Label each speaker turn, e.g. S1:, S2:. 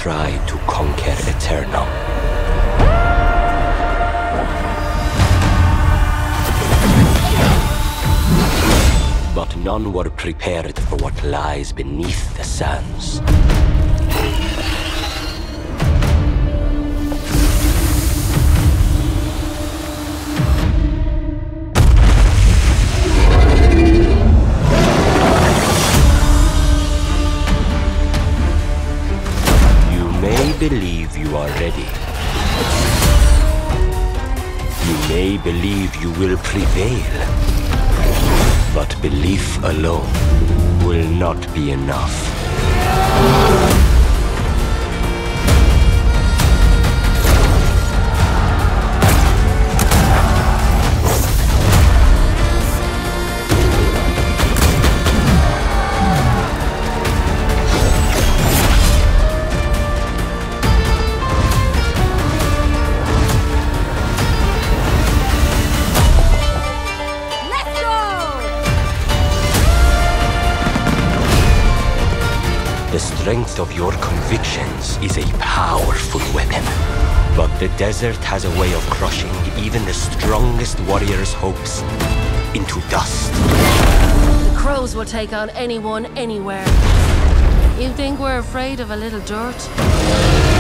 S1: tried to conquer Eternum. But none were prepared for what lies beneath the sands. You may believe you are ready. You may believe you will prevail. But belief alone will not be enough. The strength of your convictions is a powerful weapon. But the desert has a way of crushing even the strongest warrior's hopes into dust.
S2: The crows will take on anyone, anywhere. You think we're afraid of a little dirt?